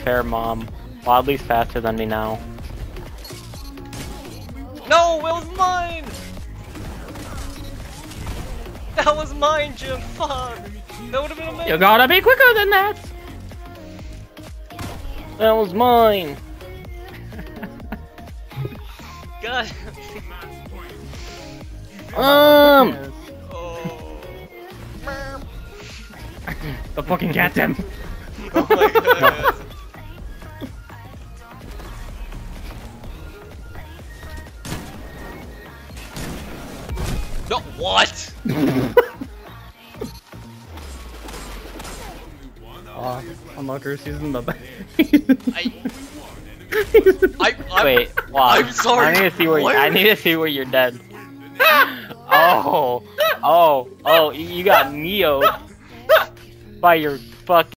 fair, Mom. Well, at least faster than me now. No, it was mine! That was mine, Jim. Fuck. That would have been amazing. You gotta be quicker than that. That was mine. God. Oh. The fucking cat them. Oh my god. No, what? Amokers using the Wait, wow. I'm sorry. I need to see where I need to see where you're dead. Oh, you got Neo'd by your fucking